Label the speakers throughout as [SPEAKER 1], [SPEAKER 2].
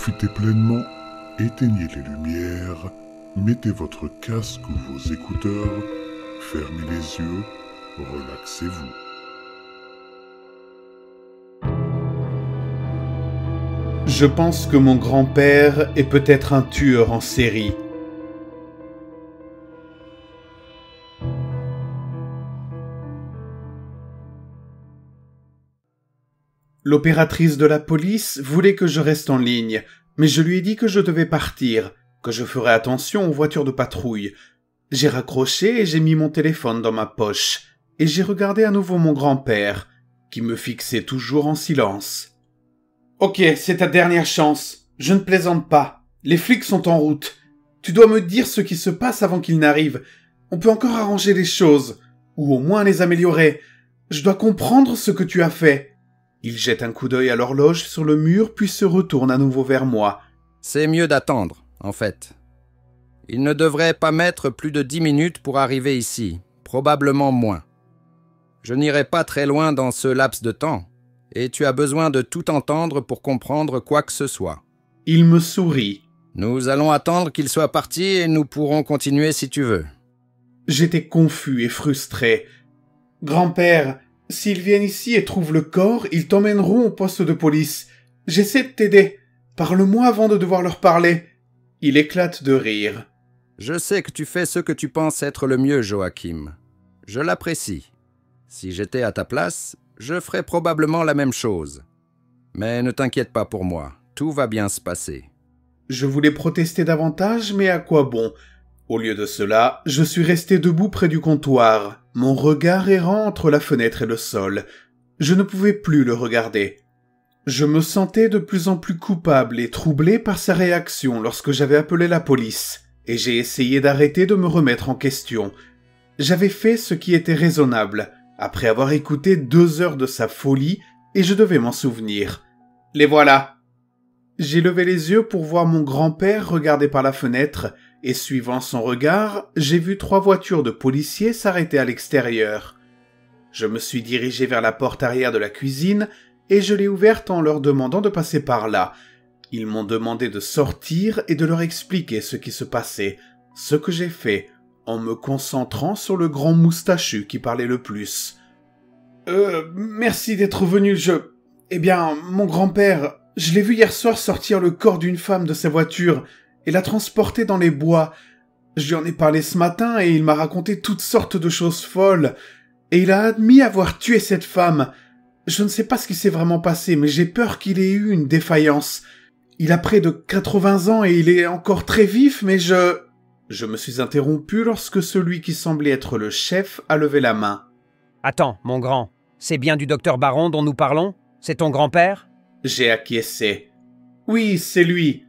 [SPEAKER 1] Profitez pleinement, éteignez les lumières, mettez votre casque ou vos écouteurs, fermez les yeux, relaxez-vous.
[SPEAKER 2] Je pense que mon grand-père est peut-être un tueur en série. L'opératrice de la police voulait que je reste en ligne, mais je lui ai dit que je devais partir, que je ferais attention aux voitures de patrouille. J'ai raccroché et j'ai mis mon téléphone dans ma poche, et j'ai regardé à nouveau mon grand-père, qui me fixait toujours en silence. « Ok, c'est ta dernière chance. Je ne plaisante pas. Les flics sont en route. Tu dois me dire ce qui se passe avant qu'ils n'arrivent. On peut encore arranger les choses, ou au moins les améliorer. Je dois comprendre ce que tu as fait. » Il jette un coup d'œil à l'horloge sur le mur, puis se retourne à nouveau vers moi.
[SPEAKER 3] « C'est mieux d'attendre, en fait. Il ne devrait pas mettre plus de 10 minutes pour arriver ici, probablement moins. Je n'irai pas très loin dans ce laps de temps, et tu as besoin de tout entendre pour comprendre quoi que ce soit. »
[SPEAKER 2] Il me sourit.
[SPEAKER 3] « Nous allons attendre qu'il soit parti et nous pourrons continuer si tu veux. »
[SPEAKER 2] J'étais confus et frustré. « Grand-père, s'ils viennent ici et trouvent le corps, ils t'emmèneront au poste de police. J'essaie de t'aider. Parle-moi avant de devoir leur parler. » Il éclate de rire.
[SPEAKER 3] « Je sais que tu fais ce que tu penses être le mieux, Joachim. Je l'apprécie. Si j'étais à ta place, je ferais probablement la même chose. Mais ne t'inquiète pas pour moi, tout va bien se passer. »
[SPEAKER 2] Je voulais protester davantage, mais à quoi bon? Au lieu de cela, je suis resté debout près du comptoir, mon regard errant entre la fenêtre et le sol. Je ne pouvais plus le regarder. Je me sentais de plus en plus coupable et troublé par sa réaction lorsque j'avais appelé la police, et j'ai essayé d'arrêter de me remettre en question. J'avais fait ce qui était raisonnable, après avoir écouté 2 heures de sa folie, et je devais m'en souvenir. Les voilà. J'ai levé les yeux pour voir mon grand-père regarder par la fenêtre, et suivant son regard, j'ai vu 3 voitures de policiers s'arrêter à l'extérieur. Je me suis dirigé vers la porte arrière de la cuisine, et je l'ai ouverte en leur demandant de passer par là. Ils m'ont demandé de sortir et de leur expliquer ce qui se passait, ce que j'ai fait, en me concentrant sur le grand moustachu qui parlait le plus. Merci d'être venu, Eh bien, mon grand-père, je l'ai vu hier soir sortir le corps d'une femme de sa voiture et la transporter dans les bois. Je lui en ai parlé ce matin et il m'a raconté toutes sortes de choses folles. Et il a admis avoir tué cette femme. Je ne sais pas ce qui s'est vraiment passé, mais j'ai peur qu'il ait eu une défaillance. Il a près de 80 ans et il est encore très vif, mais Je me suis interrompu lorsque celui qui semblait être le chef a levé la main.
[SPEAKER 4] « Attends, mon grand, c'est bien du docteur Baron dont nous parlons? C'est ton grand-père »
[SPEAKER 2] J'ai acquiescé. « Oui, c'est lui.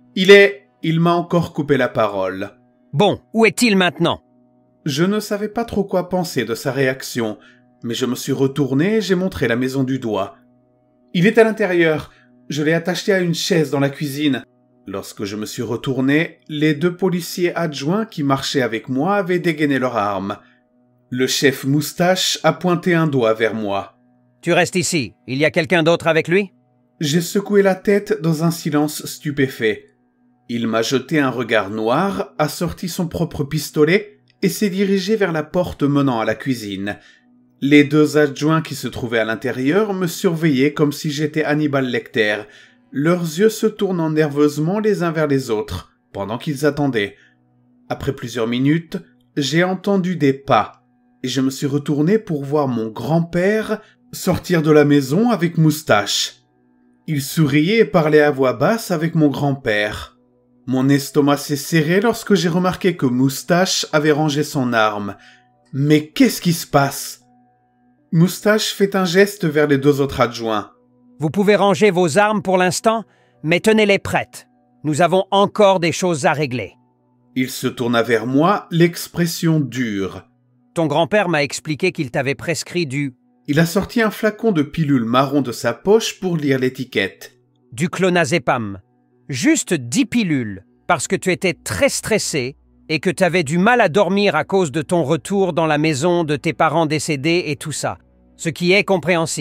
[SPEAKER 2] Il m'a encore coupé la parole. »«
[SPEAKER 4] Bon, où est-il maintenant ?»
[SPEAKER 2] Je ne savais pas trop quoi penser de sa réaction, mais je me suis retourné et j'ai montré la maison du doigt. « Il est à l'intérieur. Je l'ai attaché à une chaise dans la cuisine. » Lorsque je me suis retourné, les 2 policiers adjoints qui marchaient avec moi avaient dégainé leurs armes. Le chef Moustache a pointé un doigt vers moi.
[SPEAKER 4] « Tu restes ici. Il y a quelqu'un d'autre avec lui ?»
[SPEAKER 2] J'ai secoué la tête dans un silence stupéfait. Il m'a jeté un regard noir, a sorti son propre pistolet et s'est dirigé vers la porte menant à la cuisine. Les 2 adjoints qui se trouvaient à l'intérieur me surveillaient comme si j'étais Hannibal Lecter, leurs yeux se tournant nerveusement les uns vers les autres, pendant qu'ils attendaient. Après plusieurs minutes, j'ai entendu des pas, et je me suis retourné pour voir mon grand-père sortir de la maison avec Moustache. Il souriait et parlait à voix basse avec mon grand-père. Mon estomac s'est serré lorsque j'ai remarqué que Moustache avait rangé son arme. Mais qu'est-ce qui se passe? Moustache fait un geste vers les 2 autres adjoints.
[SPEAKER 4] « Vous pouvez ranger vos armes pour l'instant, mais tenez-les prêtes. Nous avons encore des choses à régler. »
[SPEAKER 2] Il se tourna vers moi, l'expression dure.
[SPEAKER 4] « Ton grand-père m'a expliqué qu'il t'avait prescrit du... »
[SPEAKER 2] Il a sorti un flacon de pilule marron de sa poche pour lire l'étiquette.
[SPEAKER 4] « Du clonazepam. Juste 10 pilules, parce que tu étais très stressé et que tu avais du mal à dormir à cause de ton retour dans la maison de tes parents décédés et tout ça, ce qui est compréhensible. »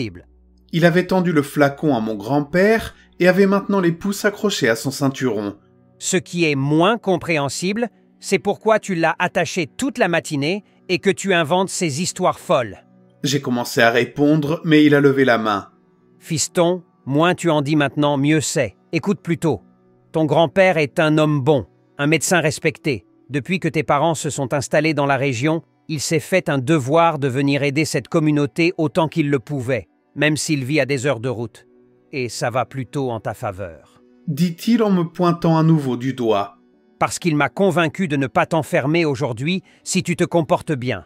[SPEAKER 2] Il avait tendu le flacon à mon grand-père et avait maintenant les pouces accrochés à son ceinturon.
[SPEAKER 4] Ce qui est moins compréhensible, c'est pourquoi tu l'as attaché toute la matinée et que tu inventes ces histoires folles.
[SPEAKER 2] J'ai commencé à répondre, mais il a levé la main.
[SPEAKER 4] Fiston, moins tu en dis maintenant, mieux c'est. Écoute plutôt. Ton grand-père est un homme bon, un médecin respecté. Depuis que tes parents se sont installés dans la région, il s'est fait un devoir de venir aider cette communauté autant qu'il le pouvait, même s'il vit à des heures de route. Et ça va plutôt en ta faveur.
[SPEAKER 2] Dit-il en me pointant à nouveau du doigt.
[SPEAKER 4] Parce qu'il m'a convaincu de ne pas t'enfermer aujourd'hui si tu te comportes bien.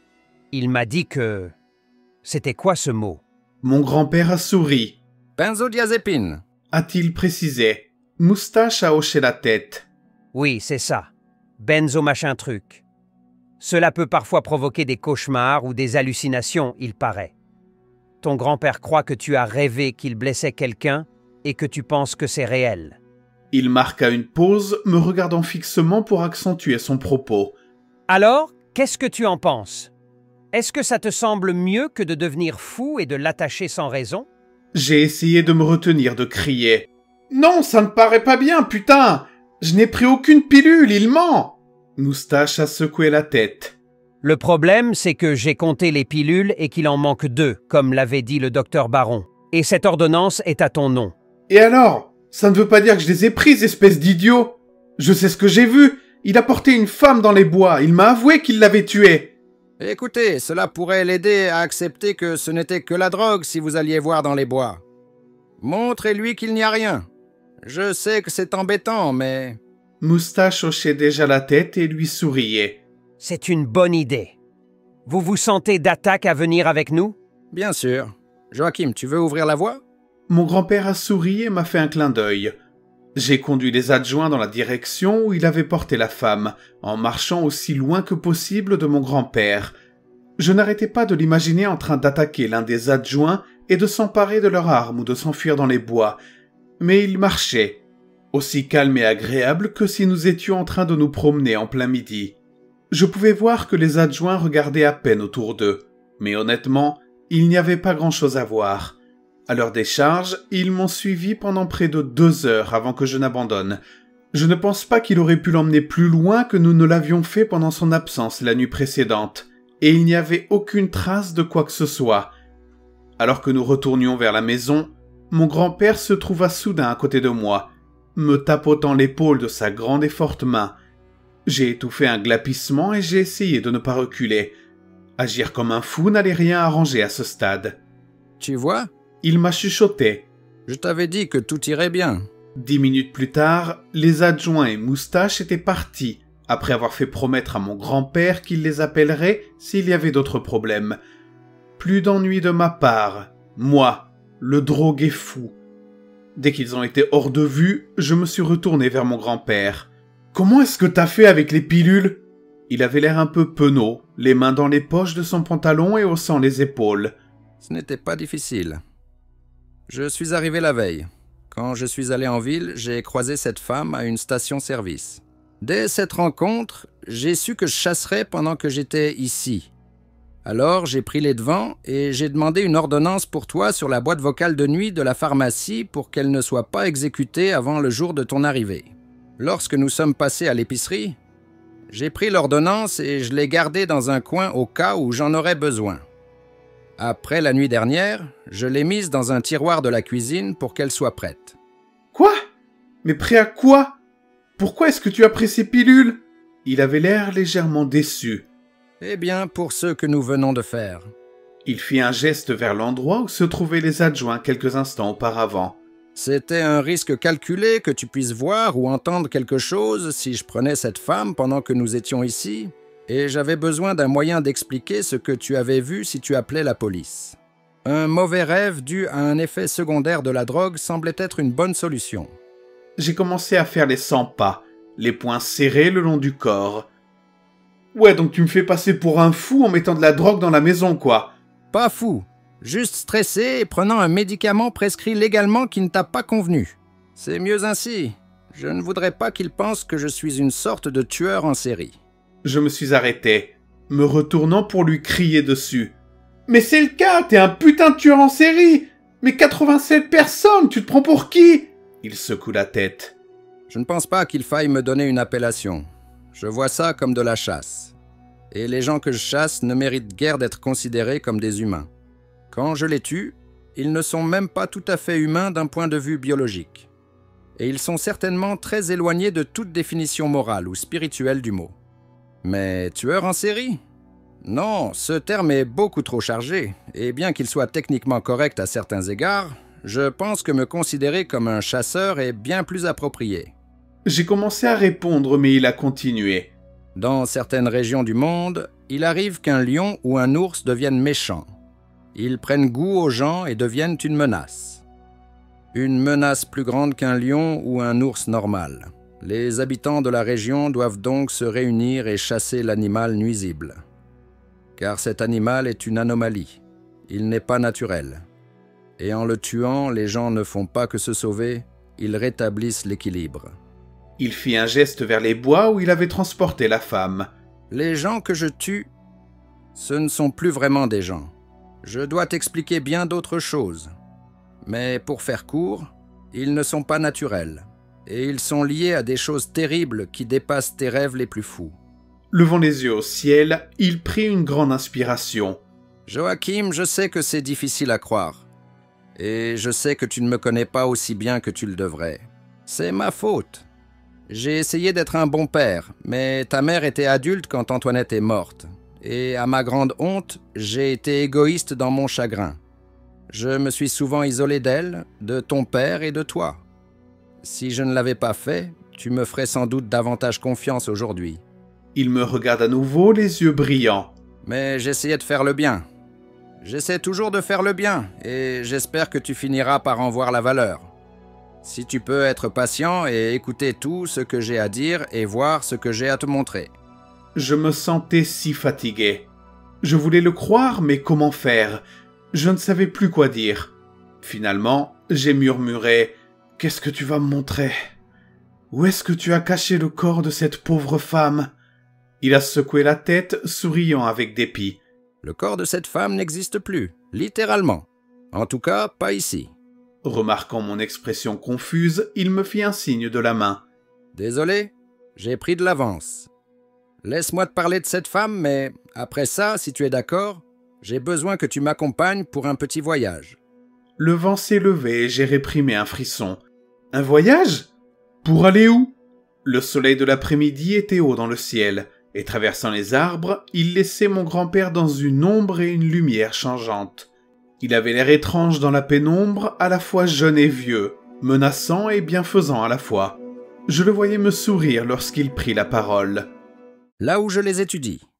[SPEAKER 4] Il m'a dit que... C'était quoi ce mot?
[SPEAKER 2] Mon grand-père a souri.
[SPEAKER 3] Benzodiazépine.
[SPEAKER 2] A-t-il précisé. Moustache a hoché la tête.
[SPEAKER 4] Oui, c'est ça. Benzo machin truc. Cela peut parfois provoquer des cauchemars ou des hallucinations, il paraît. Ton grand-père croit que tu as rêvé qu'il blessait quelqu'un et que tu penses que c'est réel.
[SPEAKER 2] Il marqua une pause, me regardant fixement pour accentuer son propos.
[SPEAKER 4] Alors, qu'est-ce que tu en penses? Est-ce que ça te semble mieux que de devenir fou et de l'attacher sans raison?
[SPEAKER 2] J'ai essayé de me retenir de crier. Non, ça ne paraît pas bien, putain! Je n'ai pris aucune pilule, il ment! Moustache a secoué la tête.
[SPEAKER 4] Le problème, c'est que j'ai compté les pilules et qu'il en manque 2, comme l'avait dit le docteur Baron. Et cette ordonnance est à ton nom.
[SPEAKER 2] Et alors? Ça ne veut pas dire que je les ai prises, espèce d'idiot! Je sais ce que j'ai vu! Il a porté une femme dans les bois, il m'a avoué qu'il l'avait tuée!
[SPEAKER 3] Écoutez, cela pourrait l'aider à accepter que ce n'était que la drogue si vous alliez voir dans les bois. Montrez-lui qu'il n'y a rien. Je sais que c'est embêtant, mais...
[SPEAKER 2] Moustache hochait déjà la tête et lui souriait.
[SPEAKER 4] C'est une bonne idée. Vous vous sentez d'attaque à venir avec nous?
[SPEAKER 3] Bien sûr. Joachim, tu veux ouvrir la voie?
[SPEAKER 2] Mon grand-père a souri et m'a fait un clin d'œil. J'ai conduit les adjoints dans la direction où il avait porté la femme, en marchant aussi loin que possible de mon grand-père. Je n'arrêtais pas de l'imaginer en train d'attaquer l'un des adjoints et de s'emparer de leur arme ou de s'enfuir dans les bois. Mais il marchait, aussi calme et agréable que si nous étions en train de nous promener en plein midi. Je pouvais voir que les adjoints regardaient à peine autour d'eux, mais honnêtement, il n'y avait pas grand-chose à voir. À leur décharge, ils m'ont suivi pendant près de 2 heures avant que je n'abandonne. Je ne pense pas qu'il aurait pu l'emmener plus loin que nous ne l'avions fait pendant son absence la nuit précédente, et il n'y avait aucune trace de quoi que ce soit. Alors que nous retournions vers la maison, mon grand-père se trouva soudain à côté de moi, me tapotant l'épaule de sa grande et forte main. J'ai étouffé un glapissement et j'ai essayé de ne pas reculer. Agir comme un fou n'allait rien arranger à ce stade.
[SPEAKER 3] Tu vois?
[SPEAKER 2] Il m'a chuchoté.
[SPEAKER 3] Je t'avais dit que tout irait bien.
[SPEAKER 2] 10 minutes plus tard, les adjoints et Moustache étaient partis, après avoir fait promettre à mon grand-père qu'il les appellerait s'il y avait d'autres problèmes. Plus d'ennui de ma part. Moi, le drogué fou. Dès qu'ils ont été hors de vue, je me suis retourné vers mon grand-père. « Comment est-ce que t'as fait avec les pilules ?» Il avait l'air un peu penaud, les mains dans les poches de son pantalon et haussant les épaules.
[SPEAKER 3] Ce n'était pas difficile. Je suis arrivé la veille. Quand je suis allé en ville, j'ai croisé cette femme à une station-service. Dès cette rencontre, j'ai su que je chasserais pendant que j'étais ici. Alors, j'ai pris les devants et j'ai demandé une ordonnance pour toi sur la boîte vocale de nuit de la pharmacie pour qu'elle ne soit pas exécutée avant le jour de ton arrivée. Lorsque nous sommes passés à l'épicerie, j'ai pris l'ordonnance et je l'ai gardée dans un coin au cas où j'en aurais besoin. Après la nuit dernière, je l'ai mise dans un tiroir de la cuisine pour qu'elle soit prête.
[SPEAKER 2] Quoi? Mais prêt à quoi? Pourquoi est-ce que tu as pris ces pilules? Il avait l'air légèrement déçu.
[SPEAKER 3] Eh bien, pour ce que nous venons de faire.
[SPEAKER 2] Il fit un geste vers l'endroit où se trouvaient les adjoints quelques instants auparavant.
[SPEAKER 3] C'était un risque calculé que tu puisses voir ou entendre quelque chose si je prenais cette femme pendant que nous étions ici, et j'avais besoin d'un moyen d'expliquer ce que tu avais vu si tu appelais la police. Un mauvais rêve dû à un effet secondaire de la drogue semblait être une bonne solution.
[SPEAKER 2] J'ai commencé à faire les 100 pas, les poings serrés le long du corps. Ouais, donc tu me fais passer pour un fou en mettant de la drogue dans la maison, quoi.
[SPEAKER 3] Pas fou, juste stressé et prenant un médicament prescrit légalement qui ne t'a pas convenu. C'est mieux ainsi. Je ne voudrais pas qu'il pense que je suis une sorte de tueur en série.
[SPEAKER 2] Je me suis arrêté, me retournant pour lui crier dessus. « Mais c'est le cas, t'es un putain de tueur en série! Mais 87 personnes, tu te prends pour qui? Il secoue la tête.
[SPEAKER 3] Je ne pense pas qu'il faille me donner une appellation. Je vois ça comme de la chasse. Et les gens que je chasse ne méritent guère d'être considérés comme des humains. Quand je les tue, ils ne sont même pas tout à fait humains d'un point de vue biologique. Et ils sont certainement très éloignés de toute définition morale ou spirituelle du mot. Mais tueur en série? Non, ce terme est beaucoup trop chargé, et bien qu'il soit techniquement correct à certains égards, je pense que me considérer comme un chasseur est bien plus approprié.
[SPEAKER 2] J'ai commencé à répondre, mais il a continué.
[SPEAKER 3] Dans certaines régions du monde, il arrive qu'un lion ou un ours deviennent méchants. Ils prennent goût aux gens et deviennent une menace. Une menace plus grande qu'un lion ou un ours normal. Les habitants de la région doivent donc se réunir et chasser l'animal nuisible. Car cet animal est une anomalie. Il n'est pas naturel. Et en le tuant, les gens ne font pas que se sauver, ils rétablissent l'équilibre.
[SPEAKER 2] Il fit un geste vers les bois où il avait transporté la femme.
[SPEAKER 3] Les gens que je tue, ce ne sont plus vraiment des gens. Je dois t'expliquer bien d'autres choses. Mais pour faire court, ils ne sont pas naturels. Et ils sont liés à des choses terribles qui dépassent tes rêves les plus fous.
[SPEAKER 2] Levant les yeux au ciel, il prit une grande inspiration.
[SPEAKER 3] Joachim, je sais que c'est difficile à croire. Et je sais que tu ne me connais pas aussi bien que tu le devrais. C'est ma faute. J'ai essayé d'être un bon père, mais ta mère était adulte quand Antoinette est morte. Et à ma grande honte, j'ai été égoïste dans mon chagrin. Je me suis souvent isolé d'elle, de ton père et de toi. Si je ne l'avais pas fait, tu me ferais sans doute davantage confiance aujourd'hui.
[SPEAKER 2] Il me regarde à nouveau, les yeux brillants.
[SPEAKER 3] Mais j'essayais de faire le bien. J'essaie toujours de faire le bien, et j'espère que tu finiras par en voir la valeur. Si tu peux être patient et écouter tout ce que j'ai à dire et voir ce que j'ai à te montrer.
[SPEAKER 2] Je me sentais si fatigué. Je voulais le croire, mais comment faire? Je ne savais plus quoi dire. Finalement, j'ai murmuré « Qu'est-ce que tu vas me montrer? Où est-ce que tu as caché le corps de cette pauvre femme ?» Il a secoué la tête, souriant avec dépit.
[SPEAKER 3] Le corps de cette femme n'existe plus, littéralement. En tout cas, pas ici.
[SPEAKER 2] Remarquant mon expression confuse, il me fit un signe de la main.
[SPEAKER 3] Désolé, j'ai pris de l'avance. Laisse-moi te parler de cette femme, mais après ça, si tu es d'accord, j'ai besoin que tu m'accompagnes pour un petit voyage.
[SPEAKER 2] Le vent s'est levé et j'ai réprimé un frisson. Un voyage? Pour aller où? Le soleil de l'après-midi était haut dans le ciel, et traversant les arbres, il laissait mon grand-père dans une ombre et une lumière changeantes. Il avait l'air étrange dans la pénombre, à la fois jeune et vieux, menaçant et bienfaisant à la fois. Je le voyais me sourire lorsqu'il prit la parole.
[SPEAKER 3] Là où je les étudie,